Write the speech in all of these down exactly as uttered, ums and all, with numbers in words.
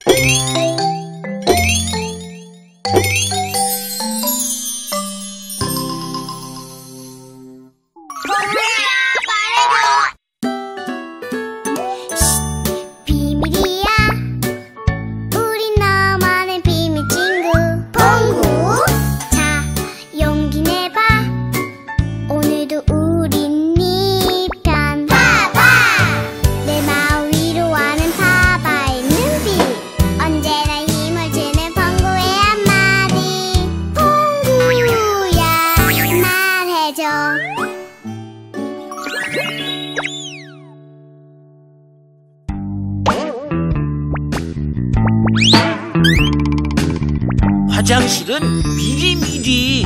화장실은 미리미리.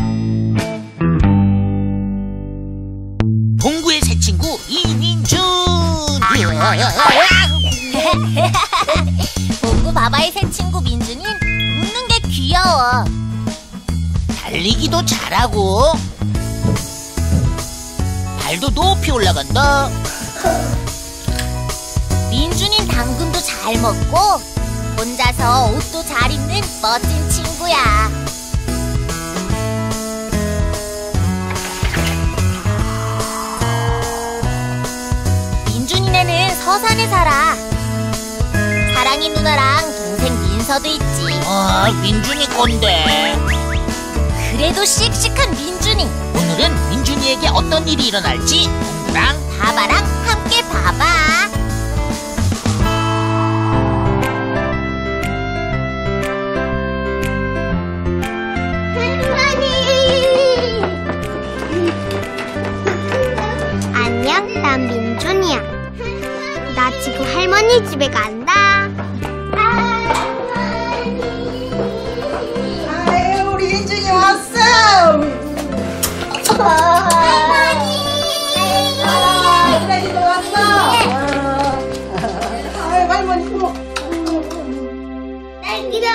봉구의 새 친구 이민준. 봉구 바바의 새 친구 민준이는 웃는 게 귀여워. 달리기도 잘하고 발도 높이 올라간다. 민준이는 당근도 잘 먹고 혼자서 옷도 잘 입는 멋진 친구야. 민준이네는 서산에 살아. 사랑이 누나랑 동생 민서도 있지. 아, 민준이 건데. 그래도 씩씩한 민준이. 오늘은 민준이에게 어떤 일이 일어날지 봉구랑 바바랑 함께 봐봐. 안녕, 난 민준이야. 나 지금 할머니 집에 간다. 아유, 우리 민준이 왔어. 할머니. 아, 이라지도 왔어. 아유, 할머니 뭐. 딸기다.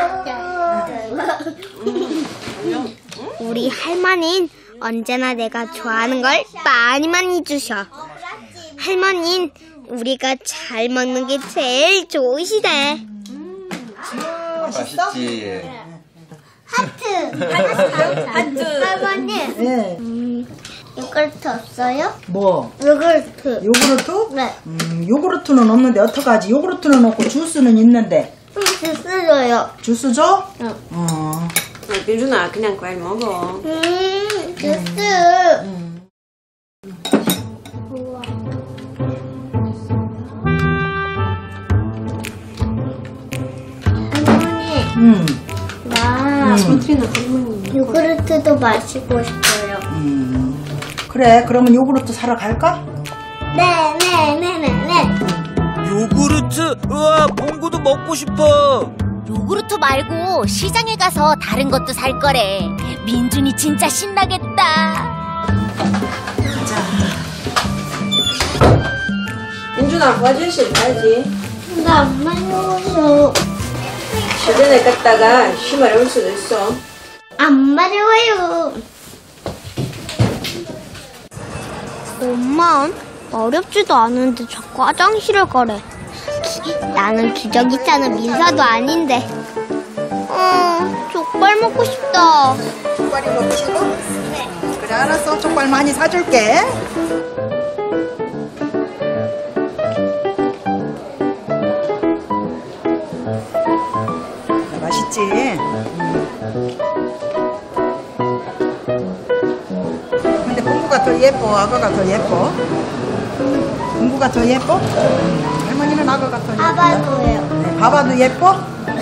우리 할머니는 언제나 내가 좋아하는 걸 많이 많이 주셔. 할머니는 우리가 잘 먹는 게 제일 좋으시대. 음, 맛있지? 하트. 하트. 할머니. 네. 음, 요구르트 없어요? 뭐? 요구르트. 요구르트? 네. 음, 요구르트는 없는데 어떡하지? 요구르트는 없고 주스는 있는데. 음, 주스줘요. 주스 줘? 응. 어. 민준아, 그냥 과일 먹어. 음, 주스. 음. 우와. 할머니, 음. 나 음. 요구르트도 마시고 싶어요. 음. 그래, 그러면 요구르트 사러 갈까? 네, 네, 네, 네, 네. 요구르트. 우와, 봉구도 먹고 싶어. 요구르트 말고 시장에 가서 다른 것도 살 거래. 민준이 진짜 신나겠다. 민준아, 화장실 가야지. 나 안 마려워요. 시간에 갔다가 심하게 올 수도 있어. 안 마려워요. 엄마, 어렵지도 않은데 자꾸 화장실을 가래. 나는 기저귀차는 민서도 아닌데. 어, 족발 먹고 싶다. 족발이 먹고 싶어? 네. 그래, 알았어. 족발 많이 사줄게. 맛있지? 음. 근데 봉구가 더 예뻐? 악어가 더 예뻐? 봉구가 더 예뻐? 음, 할머니는 악어가 더 예뻐. 봐봐도요. 네, 봐봐도 예뻐?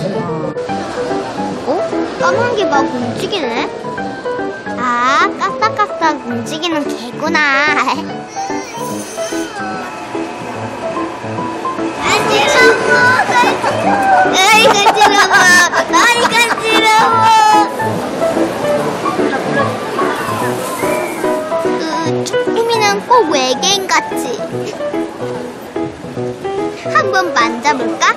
어? 까만 게 막 움직이네? 아, 까싹까싹 움직이는 개구나. 간지러워! 에이, 간지러워! 아이, 간지러워! 으, 쭈꾸미는 꼭 외계인 같지? 한번 만져볼까?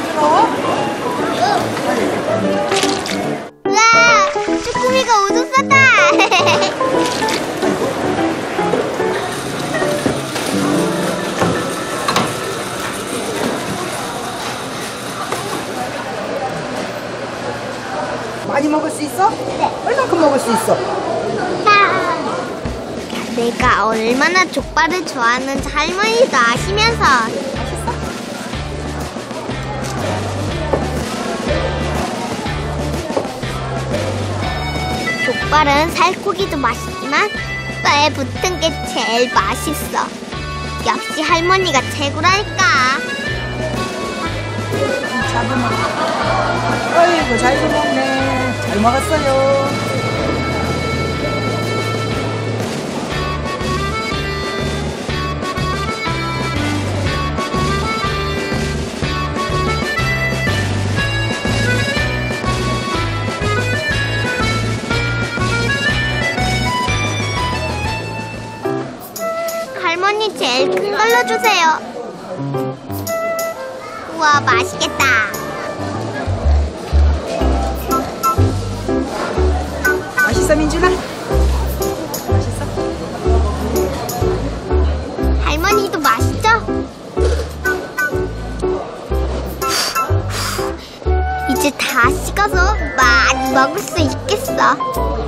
우와! 쭈꾸미가 오줌 쌌다! 있어. 내가 얼마나 족발을 좋아하는지 할머니도 아시면서. 족발은 살코기도 맛있지만 뼈에 붙은 게 제일 맛있어. 역시 할머니가 최고랄까. 잡으면. 어이구, 잘 먹네. 잘 먹었어요. 할머니 제일 큰 걸로 주세요. 우와, 맛있겠다. 맛있어, 민준아? 맛있어? 할머니도 맛있죠? 이제 다 식어서 많이 먹을 수 있겠어.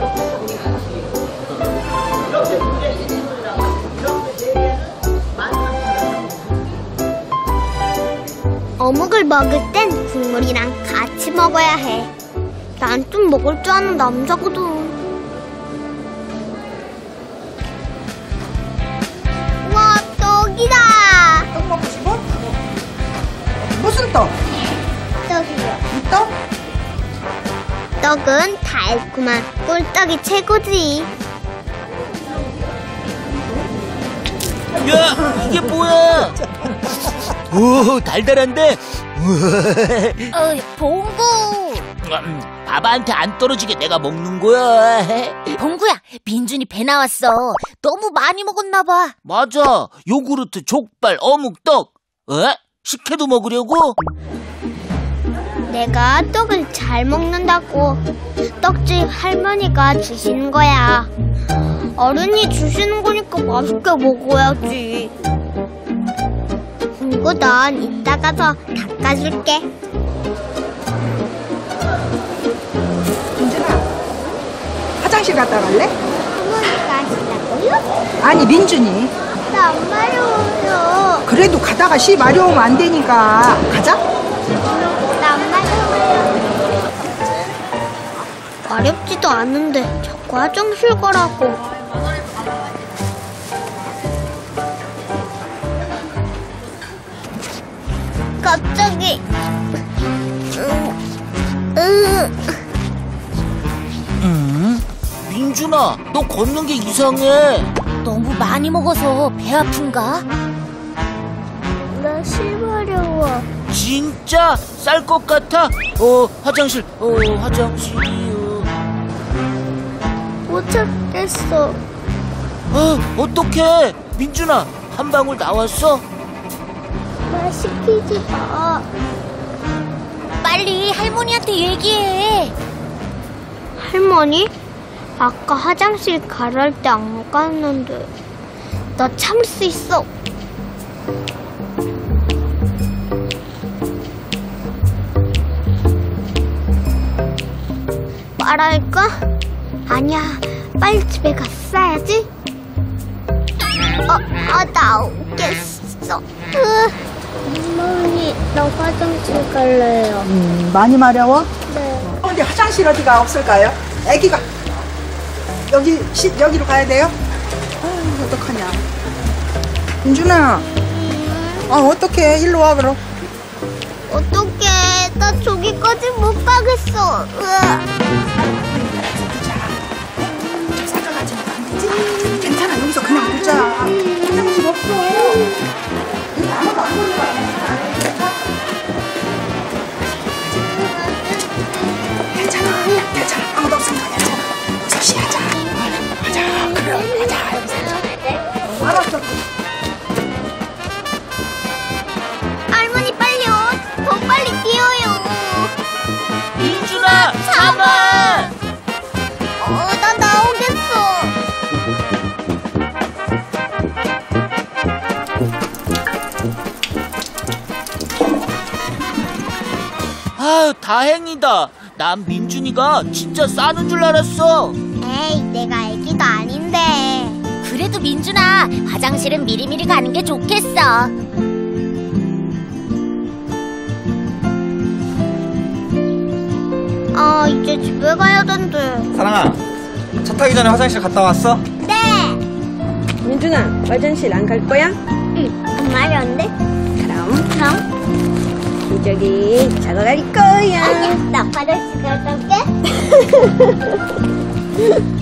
어묵을 먹을 땐 국물이랑 같이 먹어야 해. 난 좀 먹을 줄 아는 남자거든. 와, 떡이다. 떡 먹고 싶어? 무슨 떡? 떡이요. 이 떡? 떡은 달콤한 꿀떡이 최고지. 야, 이게 뭐야? 오, 달달한데? 어, 봉구. 음, 바바한테 안 떨어지게 내가 먹는 거야. 봉구야, 민준이 배 나왔어. 너무 많이 먹었나 봐. 맞아. 요구르트, 족발, 어묵, 떡. 에? 식혜도 먹으려고? 내가 떡을 잘 먹는다고 떡집 할머니가 주시는 거야. 어른이 주시는 거니까 맛있게 먹어야지. 봉구, 넌 이따 가서 닦아줄게. 민준아, 화장실 갔다 갈래? 할머니가 하시라고요? 아니, 민준이. 나 안 마려워요. 그래도 가다가 시 마려우면 안 되니까. 가자. 나 안 마려워요. 마렵지도 않은데 자꾸 화장실 가라고. 갑자기 음, 음. 음? 민준아, 너 걷는 게 이상해. 너무 많이 먹어서 배 아픈가? 나 실마려워. 진짜? 쌀 것 같아? 어, 화장실, 어, 화장실이요. 못 찾겠어. 어, 어떡해. 민준아, 한 방울 나왔어? 나 시키지 마. 빨리 할머니한테 얘기해. 할머니? 아까 화장실 가랄 때 안 갔는데. 나 참을 수 있어. 말할까? 아니야, 빨리 집에 가서 싸야지. 어, 아, 나 오겠어. 할머니, 나 화장실 갈래요. 음, 많이 마려워? 네. 근데 화장실 어디가 없을까요? 애기가 여기 시, 여기로 가야 돼요? 아, 어떡하냐. 민준아, 아 어떡해. 일로 와 그럼. 어떡해, 나 저기까지 못 가겠어. 으아. 괜찮아, 여기서 그냥 보자. 화장실 없어. 여기 아무도 안 보는 거야. 괜찮아, 괜찮아. 아무도 없으니까 괜찮아. 여기서 쉬하자. 가자, 그래, 가자. 여기서. 알았어. 할머니 빨리요. 더 빨리 뛰어요. 민준아, 참아! 어, 나 나오겠어. 아유, 다행이다. 난 민준이가 진짜 싸는 줄 알았어. 에? 에이, 내가 애기도 아닌데. 그래도 민준아, 화장실은 미리미리 가는 게 좋겠어. 아, 이제 집에 가야 된대. 사랑아, 차 타기 전에 화장실 갔다 왔어? 네. 민준아, 화장실 안 갈 거야? 응, 안 마려운데? 그럼 그럼? 저기 자러 갈 거야. 아니야, 나 화장실 갔다 올게.